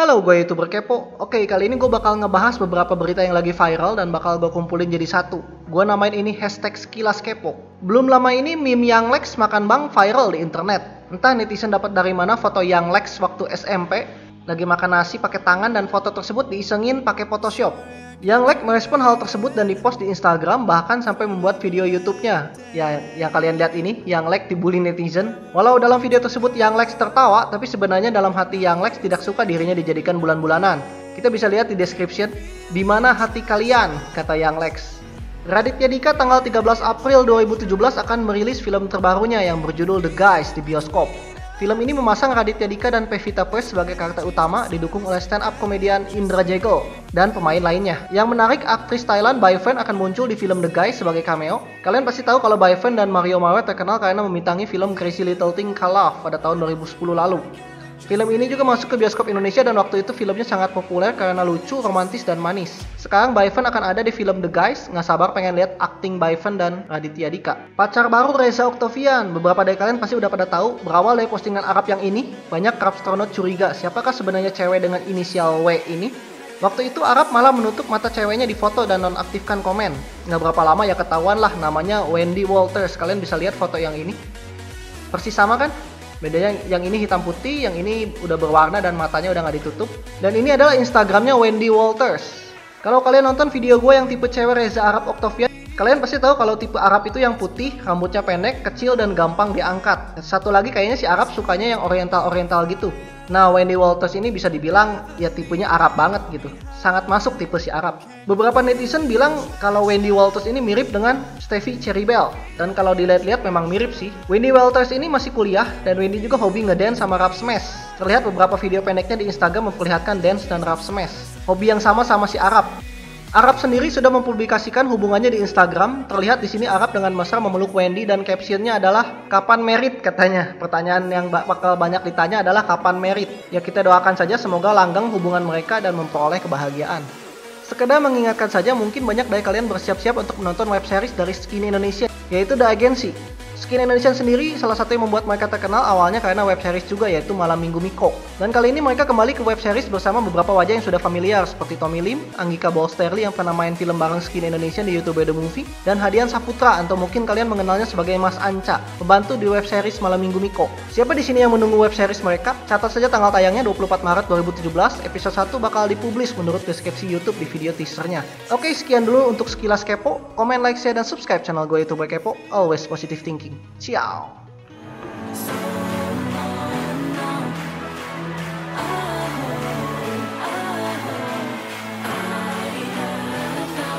Halo, gue YouTuber Kepo. Oke, kali ini gue bakal ngebahas beberapa berita yang lagi viral dan bakal gue kumpulin jadi satu. Gue namain ini hashtag Sekilas Kepo. Belum lama ini meme Young Lex makan bang viral di internet. Entah netizen dapat dari mana foto Young Lex waktu SMP, lagi makan nasi pakai tangan dan foto tersebut diisengin pakai Photoshop. Young Lex merespon hal tersebut dan dipost di Instagram, bahkan sampai membuat video YouTube-nya. Ya, yang kalian lihat ini, Young Lex dibully netizen. Walau dalam video tersebut Young Lex tertawa, tapi sebenarnya dalam hati Young Lex tidak suka dirinya dijadikan bulan-bulanan. Kita bisa lihat di description, di mana hati kalian, kata Young Lex. Raditya Dika tanggal 13 April 2017 akan merilis film terbarunya yang berjudul The Guys di bioskop. Film ini memasang Raditya Dika dan Pevita Pearce sebagai karakter utama, didukung oleh stand-up komedian Indra Jegel dan pemain lainnya. Yang menarik, aktris Thailand Bai Fan akan muncul di film The Guys sebagai cameo. Kalian pasti tahu kalau Bai Fan dan Mario Mawar terkenal karena membintangi film Crazy Little Thing Called Love pada tahun 2010 lalu. Film ini juga masuk ke bioskop Indonesia dan waktu itu filmnya sangat populer karena lucu, romantis, dan manis. Sekarang Bai Fan akan ada di film The Guys, nggak sabar pengen lihat akting Bai Fan dan Raditya Dika. Pacar baru Reza Octavian, beberapa dari kalian pasti udah pada tahu, berawal dari postingan Arab yang ini, banyak krapstronaut curiga siapakah sebenarnya cewek dengan inisial W ini. Waktu itu Arab malah menutup mata ceweknya di foto dan nonaktifkan komen. Nggak berapa lama ya ketahuan lah namanya Wendy Walters, kalian bisa lihat foto yang ini. Persis sama kan? Bedanya yang ini hitam putih, yang ini udah berwarna dan matanya udah nggak ditutup. Dan ini adalah Instagramnya Wendy Walters. Kalau kalian nonton video gue yang tipe cewek Reza Arab Octavian, kalian pasti tahu kalau tipe Arab itu yang putih, rambutnya pendek, kecil, dan gampang diangkat. Satu lagi kayaknya si Arab sukanya yang oriental-oriental gitu. Nah, Wendy Walters ini bisa dibilang ya tipenya Arab banget gitu. Sangat masuk tipe si Arab. Beberapa netizen bilang kalau Wendy Walters ini mirip dengan Steffi Cherry Bell. Dan kalau dilihat-lihat memang mirip sih. Wendy Walters ini masih kuliah dan Wendy juga hobi ngedance sama rap smash. Terlihat beberapa video pendeknya di Instagram memperlihatkan dance dan rap smash. Hobi yang sama si Arab. Arab sendiri sudah mempublikasikan hubungannya di Instagram. Terlihat di sini Arab dengan mesra memeluk Wendy dan captionnya adalah kapan merit katanya. Pertanyaan yang bakal banyak ditanya adalah kapan merit. Ya kita doakan saja semoga langgeng hubungan mereka dan memperoleh kebahagiaan. Sekedar mengingatkan saja, mungkin banyak dari kalian bersiap-siap untuk menonton web series dari Skinny Indonesia, yaitu The Agency. Skinny Indonesia sendiri salah satu yang membuat mereka terkenal awalnya karena web series juga, yaitu Malam Minggu Miko. Dan kali ini mereka kembali ke web series bersama beberapa wajah yang sudah familiar seperti Tommy Lim, Anggika Bolsterli yang pernah main film bareng Skinny Indonesia di YouTube The Movie, dan Hadian Saputra atau mungkin kalian mengenalnya sebagai Mas Anca, pembantu di web series Malam Minggu Miko. Siapa di sini yang menunggu web series mereka? Catat saja tanggal tayangnya 24 Maret 2017, episode 1 bakal dipublish menurut deskripsi YouTube di video teasernya. Oke, sekian dulu untuk Sekilas Kepo. Komen, like, share, dan subscribe channel gue YouTuber Kepo. Always positive thinking. Ciao.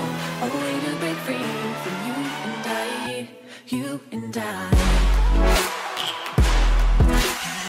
You and I